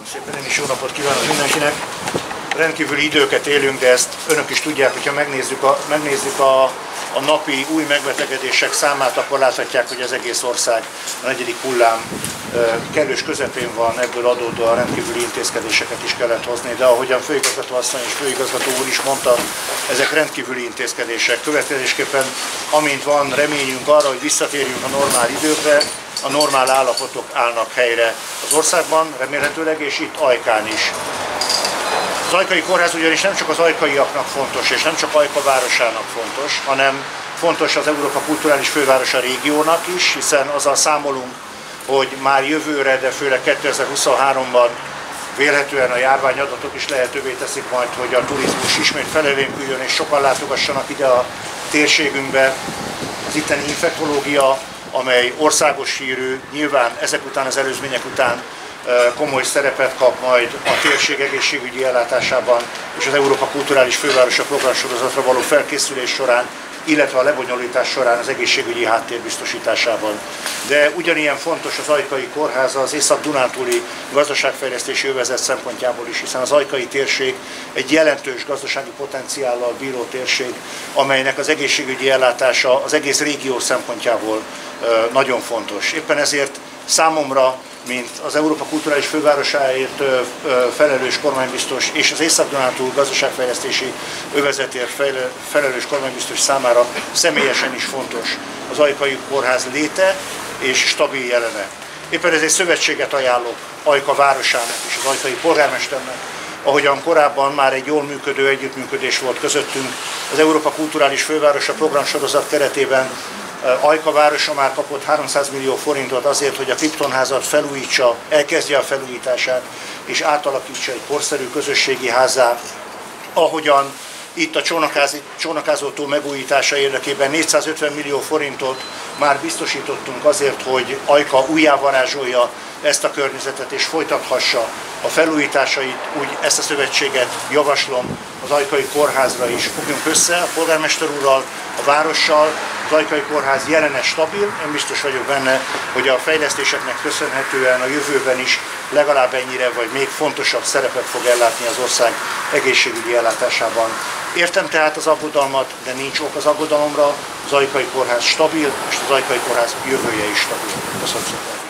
Szépen én is jó napot kívánok mindenkinek. Rendkívüli időket élünk, de ezt önök is tudják, hogyha megnézzük a napi új megbetegedések számát, akkor láthatják, hogy az egész ország a negyedik hullám kellős közepén van, ebből adódóan rendkívüli intézkedéseket is kellett hozni, de ahogyan főigazgató asszony és főigazgató úr is mondta, ezek rendkívüli intézkedések. Következésképpen, amint van reményünk arra, hogy visszatérjünk a normál időkre, a normál állapotok állnak helyre az országban, remélhetőleg, és itt Ajkán is. Az Ajkai Kórház ugyanis nem csak az ajkaiaknak fontos, és nem csak Ajka városának fontos, hanem fontos az Európa kulturális fővárosa régiónak is, hiszen azzal számolunk, hogy már jövőre, de főleg 2023-ban vélhetően a járványadatok is lehetővé teszik majd, hogy a turizmus ismét felélénküljön, és sokan látogassanak ide a térségünkbe. Az itteni infektológia, amely országos hírű, nyilván ezek után, az előzmények után komoly szerepet kap majd a térség egészségügyi ellátásában és az Európa kulturális fővárosa programsorozatra való felkészülés során, illetve a lebonyolítás során az egészségügyi háttér biztosításában. De ugyanilyen fontos az Ajkai Kórház az Észak-Dunántúli gazdaságfejlesztési övezet szempontjából is, hiszen az ajkai térség egy jelentős gazdasági potenciállal bíró térség, amelynek az egészségügyi ellátása az egész régió szempontjából nagyon fontos. Éppen ezért számomra, mint az Európa kulturális fővárosáért felelős kormánybiztos és az Észak-Dunántúl gazdaságfejlesztési övezetért felelős kormánybiztos számára személyesen is fontos az Ajkai Kórház léte és stabil jelene. Éppen ezért szövetséget ajánlok Ajka városának és az ajkai polgármesternek, ahogyan korábban már egy jól működő együttműködés volt közöttünk. Az Európa kulturális fővárosa programsorozat keretében Ajka városa már kapott 300 millió forintot azért, hogy a Kriptonházat felújítsa, elkezdje a felújítását és átalakítsa egy korszerű közösségi házzá, ahogyan itt a csónakázótó megújítása érdekében 450 millió forintot már biztosítottunk azért, hogy Ajka újjávarázsolja ezt a környezetet és folytathassa a felújításait. Úgy ezt a szövetséget javaslom az Ajkai Kórházra is. Fogjunk össze a polgármester úrral, a várossal. Az Ajkai Kórház jelen stabil, én biztos vagyok benne, hogy a fejlesztéseknek köszönhetően a jövőben is legalább ennyire vagy még fontosabb szerepet fog ellátni az ország egészségügyi ellátásában. Értem tehát az aggodalmat, de nincs ok az aggodalomra, az Ajkai Kórház stabil, és az Ajkai Kórház jövője is stabil. Köszönöm szépen!